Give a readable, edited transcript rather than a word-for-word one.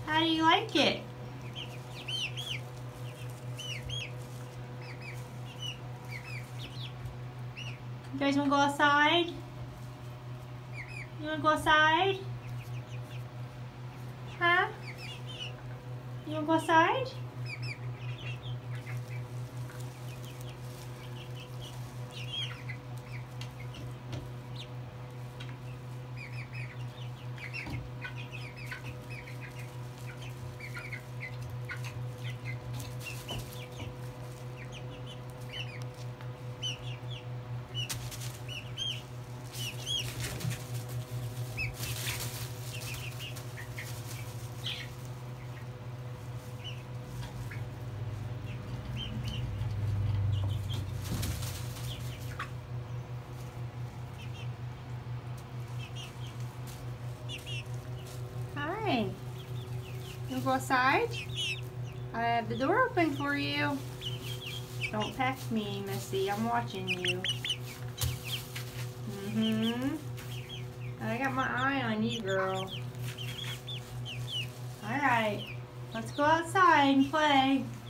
How do you like it? You guys want to go outside? You want to go outside? Huh? You want to go outside? Hi. You wanna go outside? I have the door open for you. Don't peck me, Missy. I'm watching you. I got my eye on you, girl. Alright. Let's go outside and play.